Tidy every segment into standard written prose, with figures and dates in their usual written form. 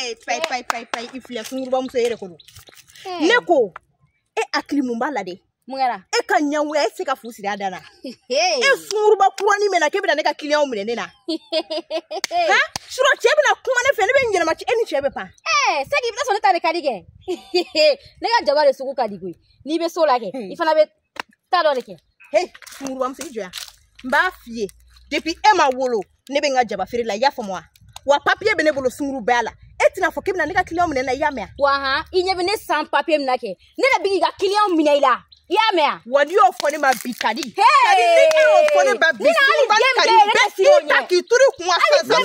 Pay, if you are Sungurubam say Rekolo. Neko, akili mumbala de. Mungara. Kanyawe seka fusi dana. Suruba kwani mena kebe neka kilia umene na. Ha? Shuro chebe na kumane fe nebe ngena machi eni chebe pa. Sagi bila soneta ne kadige. Nega jabare suku kadigui. Ni be so lake. Ifana be tado leke. Suruba mse ya. Mba fie. Depuis Emma wolo nebe nga jaba fere la ya fo moi. Wa papier bene bolo sunguru bala. Etina fo kebe neka kilia umene na ya me. Wa ha, inye bene sans papier mnake. Nena bigi ga kilia umene ila. Ya mea. What you offering my bikadi? Hey, offering my bikadi. Taki turu kwa sasa.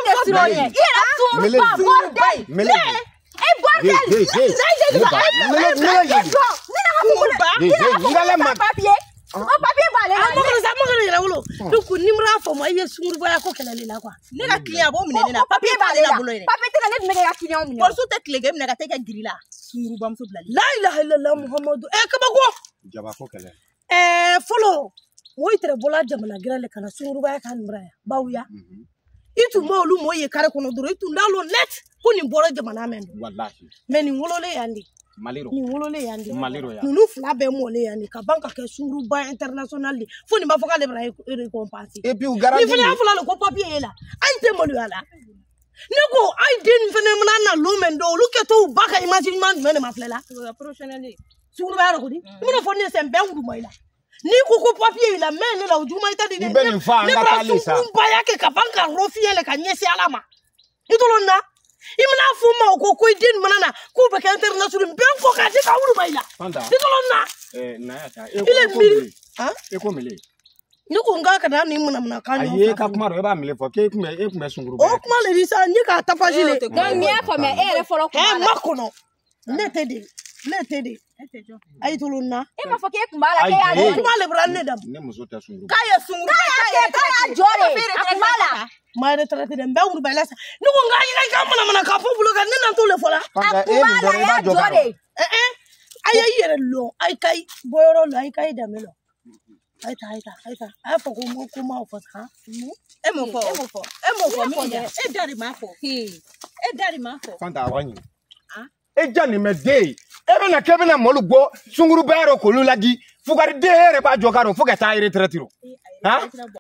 Follow. Woitere bola jamana grele kana sunguru ba kan braya bawya itu molu moye kare kono duro itu ndalo net kuni bola jamana men wallahi meni wolole yandi maliro ni wolole yandi maliro ya nunu fla be mole yandi ka banka ke sunguru ba international di foni ba foka le bra récompense et puis garantie ni fina fula ko papier la ay te molu ala nego ay den fene mna lo men do lu ke to baka imagine man men ma flela professionnel sunguru ba ko di mo foni se be nguru moyla ni kuku papier la men la ujuma ita di ni beni fa nga kalisa kumba yake kabanka rofiele kanyesi alama itolonna imna fuma ko ko din manana ku be international ben ko ka dika wulu bayla itolonna na ya ta ile mili ha ekomele ni ko ngaka na ni muna kanyo aye ka kuma ro ba mile fo ke kuma sunguru ba o kuma le risa ni ka tapajile Gambia for me ere folo kuma makono netede ay tulunna ma foke kumbala ke ya kuma le brande dam ne muso ta sunguru kaya jore akmala ma retraite dem be wuru bayla ni ko ngaji na ka mana ka fofulo ka nena to le fola akmala ya jore ay yere lo ay kai boyoro lo ay kai damelo ay ta ay fo ko mo kuma o fa ha emo fo mi ya dari ma fo fanta wani jani me dey ebe na kebe na molugo sunguru bayro ko lulagi fugari de here ba jokaro fuga ta retraite ro ha